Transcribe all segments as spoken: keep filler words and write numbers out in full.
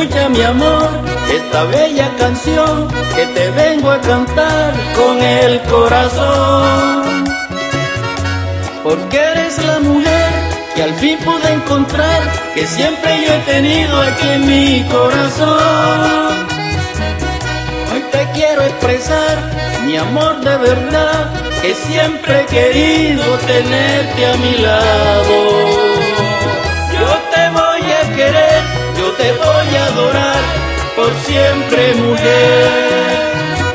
escucha mi amor, esta bella canción que te vengo a cantar con el corazón. Porque eres la mujer que al fin pude encontrar, que siempre yo he tenido aquí en mi corazón. Hoy te quiero expresar mi amor de verdad, que siempre he querido tenerte a mi lado. Yo te voy a querer, yo te voy a adorar, por siempre, mujer.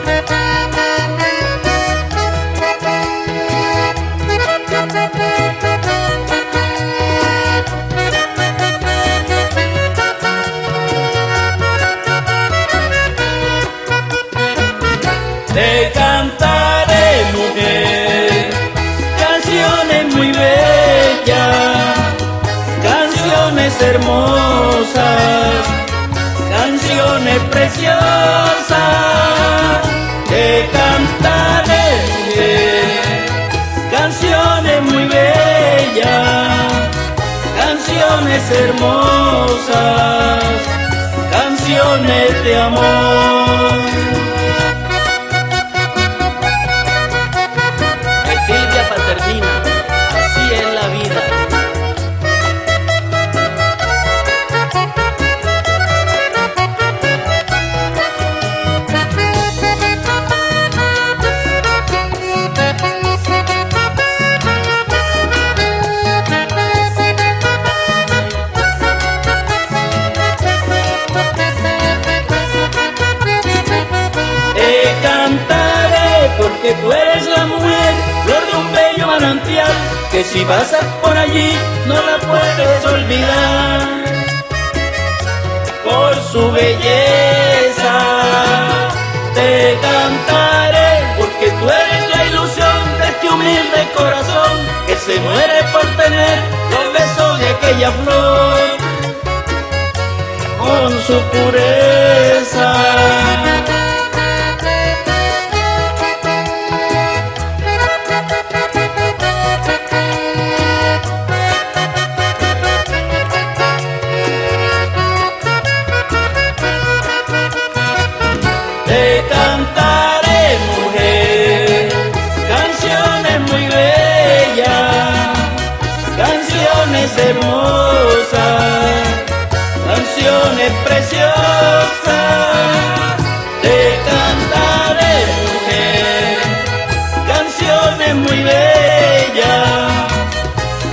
Te cantaré, mujer, canciones muy bellas, canciones hermosas, canciones preciosas. Te cantaré, mujer, canciones muy bellas, canciones hermosas, canciones de amor. Así es la vida. Te cantaré porque tú eres la mujer, flor de un bello manantial, que si pasas por allí no la puedes olvidar. Por su belleza te cantaré, porque tú eres la ilusión de este humilde corazón, que se muere por tener los besos de aquella flor, con su pureza. Te cantaré, mujer, canciones muy bellas, canciones hermosas, canciones preciosas. Te cantaré, mujer, canciones muy bellas,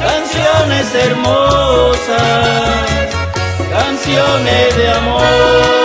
canciones hermosas, canciones de amor.